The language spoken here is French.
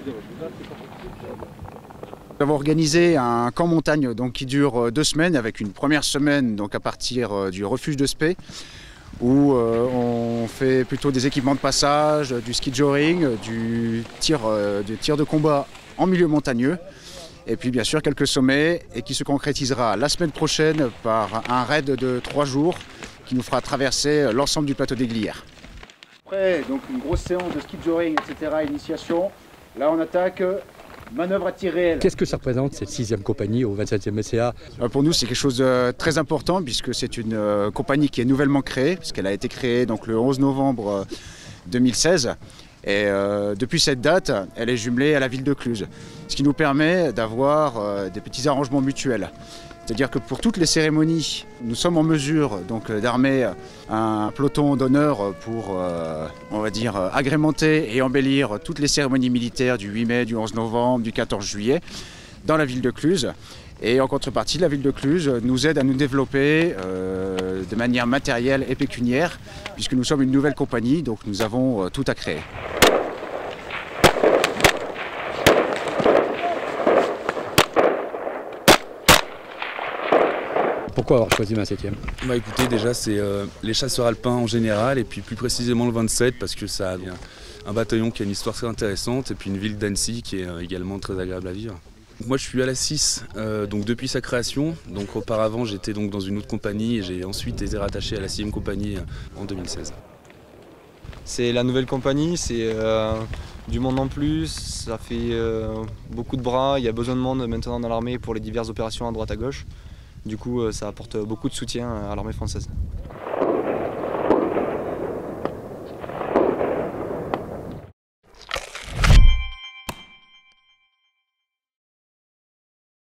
Nous avons organisé un camp montagne donc, qui dure 2 semaines, avec une première semaine donc, à partir du refuge de Spey, où on fait plutôt des équipements de passage, du ski joring, du tir de combat en milieu montagneux, et puis bien sûr quelques sommets, et qui se concrétisera la semaine prochaine par un raid de 3 jours qui nous fera traverser l'ensemble du plateau des Glières. Après, donc une grosse séance de ski joring, etc., initiation. Là, on attaque manœuvre à tir réel. Qu'est-ce que ça représente, cette 6e compagnie au 27e SCA? Pour nous, c'est quelque chose de très important, puisque c'est une compagnie qui est nouvellement créée, puisqu'elle a été créée donc, le 11 novembre 2016. Et depuis cette date, elle est jumelée à la ville de Cluses, ce qui nous permet d'avoir des petits arrangements mutuels. C'est-à-dire que pour toutes les cérémonies, nous sommes en mesure d'armer un peloton d'honneur pour, on va dire, agrémenter et embellir toutes les cérémonies militaires du 8 mai, du 11 novembre, du 14 juillet dans la ville de Cluses. Et en contrepartie, la ville de Cluses nous aide à nous développer de manière matérielle et pécuniaire, puisque nous sommes une nouvelle compagnie, donc nous avons tout à créer. Pourquoi avoir choisi le 27e? Bah écoutez, déjà c'est les chasseurs alpins en général, et puis plus précisément le 27 parce que ça a un bataillon qui a une histoire très intéressante, et puis une ville d'Annecy qui est également très agréable à vivre. Moi je suis à la 6 donc depuis sa création. Donc auparavant j'étais donc dans une autre compagnie, et j'ai ensuite été rattaché à la 6e compagnie en 2016. C'est la nouvelle compagnie, c'est du monde en plus, ça fait beaucoup de bras, il y a besoin de monde maintenant dans l'armée pour les diverses opérations à droite à gauche. Du coup, ça apporte beaucoup de soutien à l'armée française.